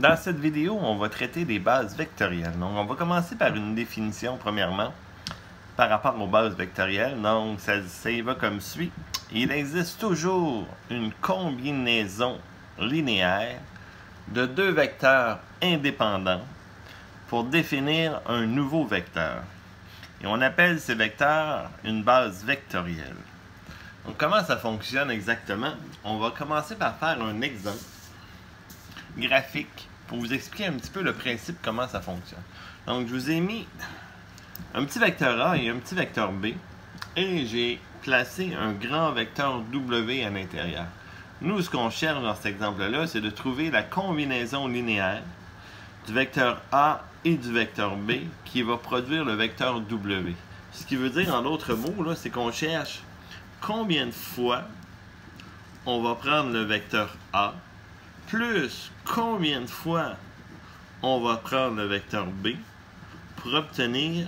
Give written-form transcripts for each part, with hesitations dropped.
Dans cette vidéo, on va traiter des bases vectorielles. Donc, on va commencer par une définition, premièrement, par rapport aux bases vectorielles. Donc, ça y va comme suit. Il existe toujours une combinaison linéaire de deux vecteurs indépendants pour définir un nouveau vecteur. Et on appelle ces vecteurs une base vectorielle. Donc, comment ça fonctionne exactement? On va commencer par faire un exemple graphique pour vous expliquer un petit peu le principe, comment ça fonctionne. Donc, je vous ai mis un petit vecteur A et un petit vecteur B et j'ai placé un grand vecteur W à l'intérieur. Nous, ce qu'on cherche dans cet exemple-là, c'est de trouver la combinaison linéaire du vecteur A et du vecteur B qui va produire le vecteur W. Ce qui veut dire, en d'autres mots, c'est qu'on cherche combien de fois on va prendre le vecteur A plus combien de fois on va prendre le vecteur B pour obtenir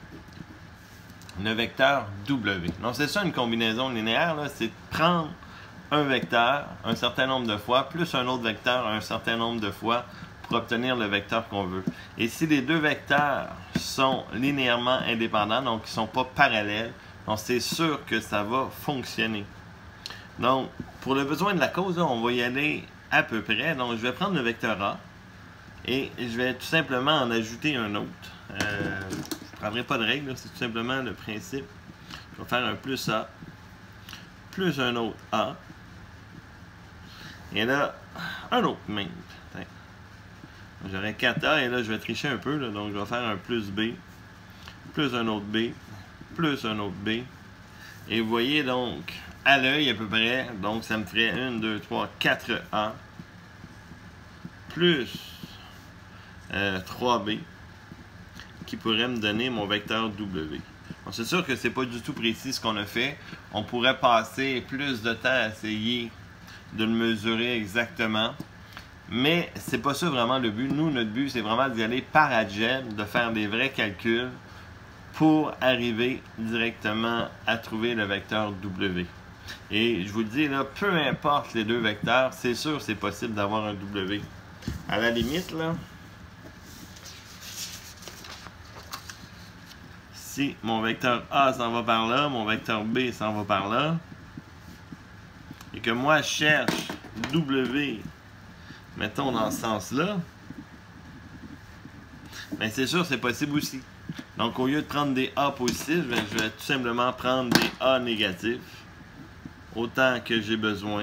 le vecteur W. Donc, c'est ça une combinaison linéaire, c'est prendre un vecteur un certain nombre de fois plus un autre vecteur un certain nombre de fois pour obtenir le vecteur qu'on veut. Et si les deux vecteurs sont linéairement indépendants, donc ils ne sont pas parallèles, donc c'est sûr que ça va fonctionner. Donc, pour le besoin de la cause, on va y aller à peu près. Donc, je vais prendre le vecteur A et je vais tout simplement en ajouter un autre. Je ne prendrai pas de règle, c'est tout simplement le principe. Je vais faire un plus A, plus un autre A. Et là, un autre même. J'aurai 4A et là, je vais tricher un peu. Donc, je vais faire un plus B, plus un autre B, plus un autre B. Et vous voyez donc, à l'œil à peu près, donc ça me ferait 1, 2, 3, 4A plus 3B qui pourrait me donner mon vecteur W. Bon, c'est sûr que c'est pas du tout précis ce qu'on a fait. On pourrait passer plus de temps à essayer de le mesurer exactement. Mais c'est pas ça vraiment le but. Nous, notre but, c'est vraiment d'y aller par algèbre, de faire des vrais calculs pour arriver directement à trouver le vecteur W. Et je vous le dis, là, peu importe les deux vecteurs, c'est sûr c'est possible d'avoir un W. À la limite, là, si mon vecteur A s'en va par là, mon vecteur B s'en va par là, et que moi je cherche W, mettons dans ce sens-là, bien c'est sûr c'est possible aussi. Donc au lieu de prendre des A positifs, je vais tout simplement prendre des A négatifs, autant que j'ai besoin.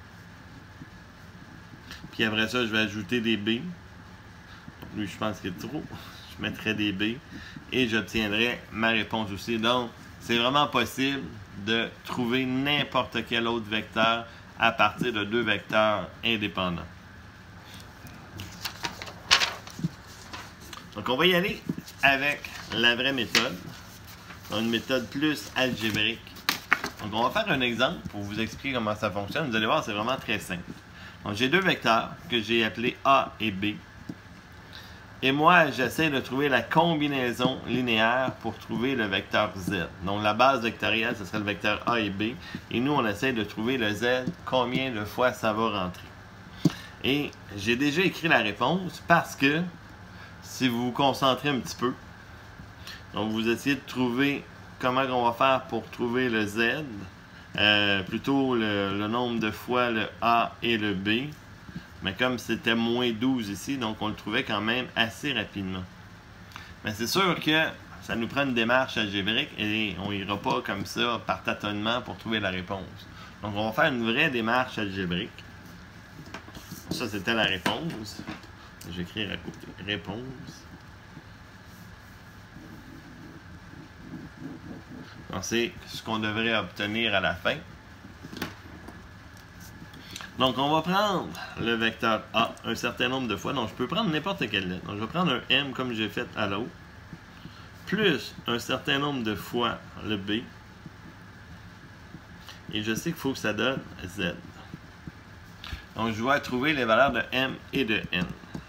Puis après ça, je vais ajouter des B. Lui, je pense qu'il est trop. Je mettrai des B et j'obtiendrai ma réponse aussi. Donc, c'est vraiment possible de trouver n'importe quel autre vecteur à partir de deux vecteurs indépendants. Donc, on va y aller avec la vraie méthode. Une méthode plus algébrique. Donc, on va faire un exemple pour vous expliquer comment ça fonctionne. Vous allez voir, c'est vraiment très simple. Donc, j'ai deux vecteurs que j'ai appelés A et B. Et moi, j'essaie de trouver la combinaison linéaire pour trouver le vecteur Z. Donc, la base vectorielle, ce serait le vecteur A et B. Et nous, on essaie de trouver le Z, combien de fois ça va rentrer. Et j'ai déjà écrit la réponse parce que, si vous vous concentrez un petit peu, donc vous essayez de trouver comment on va faire pour trouver le Z, plutôt le nombre de fois le A et le B. Mais comme c'était moins 12 ici, donc on le trouvait quand même assez rapidement. Mais c'est sûr que ça nous prend une démarche algébrique et on n'ira pas comme ça par tâtonnement pour trouver la réponse. Donc on va faire une vraie démarche algébrique. Ça, c'était la réponse. Je vais écrire à côté. Réponse. Donc c'est ce qu'on devrait obtenir à la fin. Donc, on va prendre le vecteur A un certain nombre de fois. Donc, je peux prendre n'importe quelle lettre. Donc, je vais prendre un M comme j'ai fait à l'autre, plus un certain nombre de fois le B. Et je sais qu'il faut que ça donne Z. Donc, je dois trouver les valeurs de M et de N.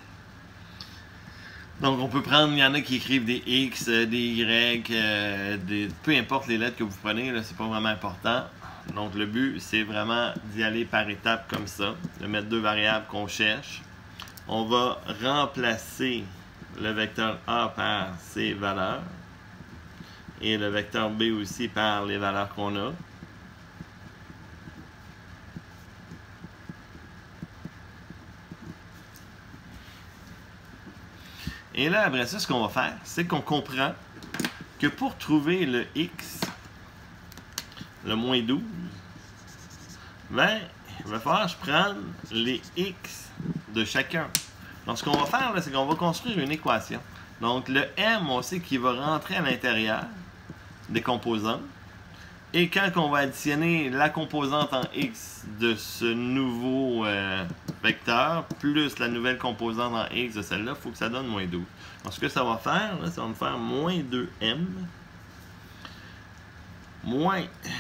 Donc, on peut prendre, il y en a qui écrivent des X, des Y, peu importe les lettres que vous prenez, c'est pas vraiment important. Donc, le but, c'est vraiment d'y aller par étapes comme ça, de mettre deux variables qu'on cherche. on va remplacer le vecteur A par ses valeurs et le vecteur B aussi par les valeurs qu'on a. Et là, après ça, ce qu'on va faire, c'est qu'on comprend que pour trouver le x, le moins 12, ben, il va falloir que je prenne les x de chacun. Donc, ce qu'on va faire, c'est qu'on va construire une équation. Donc, le m, on sait qu'il va rentrer à l'intérieur des composantes. Et quand on va additionner la composante en x de ce nouveau vecteur, plus la nouvelle composante en x de celle-là, il faut que ça donne moins 12. Donc, ce que ça va faire, là, ça va me faire moins 2m, moins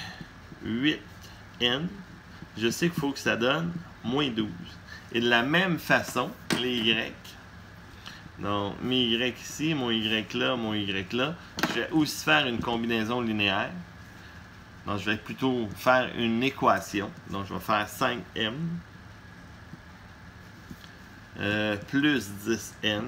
8n. Je sais qu'il faut que ça donne moins 12. Et de la même façon, les y, donc mes y ici, mon y là, mon y là, je vais aussi faire une combinaison linéaire. Donc, je vais plutôt faire une équation. Donc, je vais faire 5m plus 10n.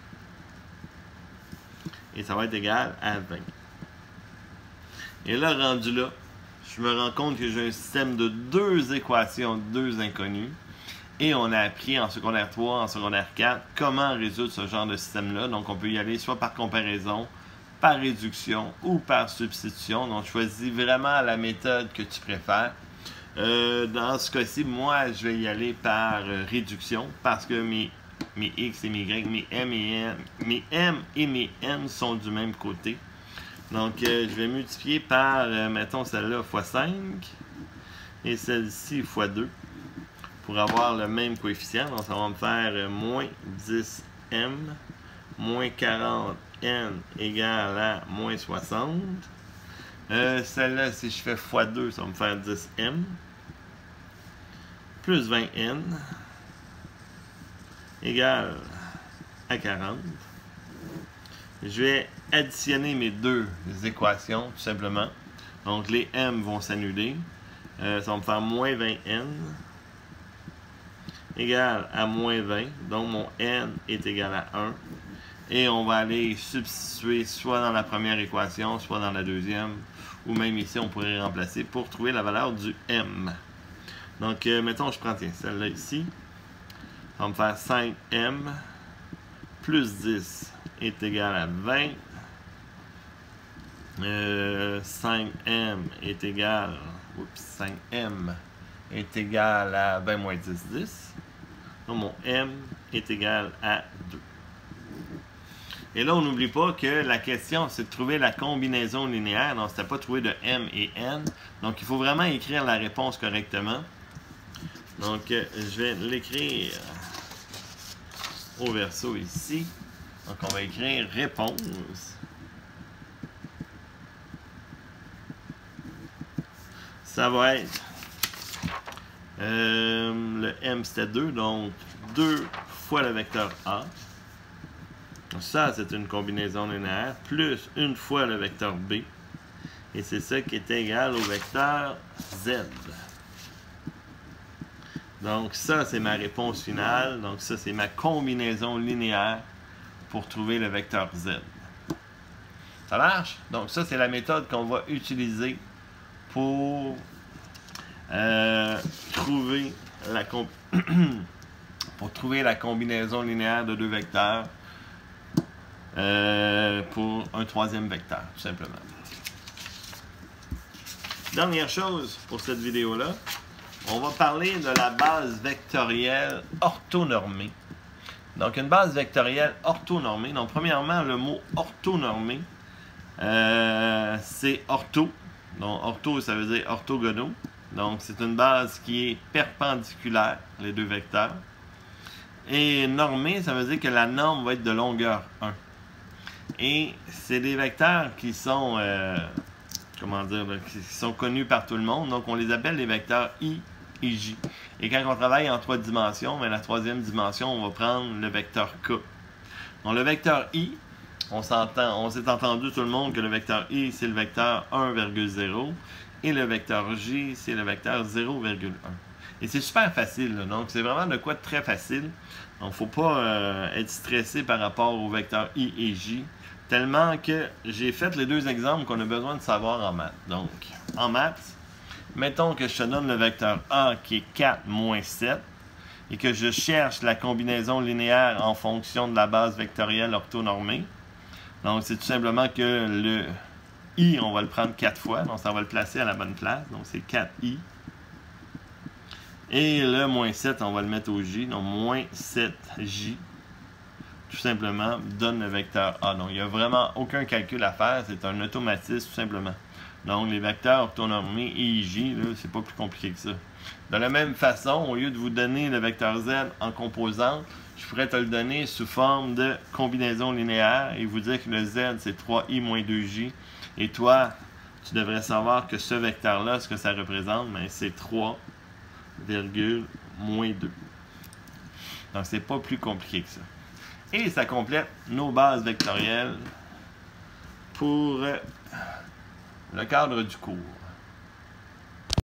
Et ça va être égal à 20. Et là, rendu là, je me rends compte que j'ai un système de deux équations, deux inconnues. Et on a appris en secondaire 3, en secondaire 4, comment résoudre ce genre de système-là. Donc, on peut y aller soit par comparaison, par réduction ou par substitution. Donc, choisis vraiment la méthode que tu préfères. Dans ce cas-ci, moi, je vais y aller par réduction parce que mes x et mes y, mes m et mes n sont du même côté. Donc, je vais multiplier par, mettons, celle-là fois 5 et celle-ci fois 2 pour avoir le même coefficient. Donc, ça va me faire moins 10m moins 40n égale à moins 60. Celle-là, si je fais x2, ça va me faire 10m plus 20n égale à 40. Je vais additionner mes deux équations, tout simplement. Donc, les m vont s'annuler. Ça va me faire moins 20n égale à moins 20. Donc, mon n est égal à 1. Et on va aller substituer soit dans la première équation, soit dans la deuxième, ou même ici, on pourrait remplacer pour trouver la valeur du m. Donc, mettons, je prends celle-là ici. Ça va me faire 5m plus 10 est égal à 20. 5m est égal... Oups, 5m est égal à 20 moins 10, 10. Donc, mon m est égal à 2. Et là, on n'oublie pas que la question, c'est de trouver la combinaison linéaire. Donc, c'était pas trouver de m et n. Donc, il faut vraiment écrire la réponse correctement. Donc, je vais l'écrire au verso ici. Donc, on va écrire réponse. Ça va être le m c'était 2, donc 2 fois le vecteur A. Ça, c'est une combinaison linéaire, plus une fois le vecteur B. Et c'est ça qui est égal au vecteur Z. Donc ça, c'est ma réponse finale. Donc ça, c'est ma combinaison linéaire pour trouver le vecteur Z. Ça marche? Donc ça, c'est la méthode qu'on va utiliser pour trouver la combinaison linéaire de deux vecteurs pour un troisième vecteur, tout simplement. Dernière chose pour cette vidéo-là, on va parler de la base vectorielle orthonormée. Donc, une base vectorielle orthonormée. Donc, premièrement, le mot orthonormé, c'est ortho. Donc, ortho, ça veut dire orthogonaux. Donc, c'est une base qui est perpendiculaire, les deux vecteurs. Et normée, ça veut dire que la norme va être de longueur 1. Et c'est des vecteurs qui sont, qui sont connus par tout le monde. Donc, on les appelle les vecteurs I et J. Et quand on travaille en 3 dimensions, mais la troisième dimension, on va prendre le vecteur K. Donc, le vecteur I, on s'est entendu tout le monde que le vecteur I, c'est le vecteur 1,0 et le vecteur J, c'est le vecteur 0,1. Et c'est super facile, là. Donc c'est vraiment de quoi de très facile. Donc il ne faut pas être stressé par rapport aux vecteurs I et J. Tellement que j'ai fait les deux exemples qu'on a besoin de savoir en maths. Donc, en maths, mettons que je te donne le vecteur A qui est 4 moins 7 et que je cherche la combinaison linéaire en fonction de la base vectorielle orthonormée. Donc, c'est tout simplement que le I, on va le prendre 4 fois. Donc, ça va le placer à la bonne place. Donc, c'est 4I. Et le moins 7, on va le mettre au J. Donc, moins 7J. Tout simplement, donne le vecteur A. Donc, il n'y a vraiment aucun calcul à faire. C'est un automatisme, tout simplement. Donc, les vecteurs orthonormés I et J, c'est pas plus compliqué que ça. De la même façon, au lieu de vous donner le vecteur Z en composante, je pourrais te le donner sous forme de combinaison linéaire et vous dire que le Z, c'est 3I moins 2J. Et toi, tu devrais savoir que ce vecteur-là, ce que ça représente, c'est 3, moins 2. Donc, c'est pas plus compliqué que ça. Et ça complète nos bases vectorielles pour le cadre du cours.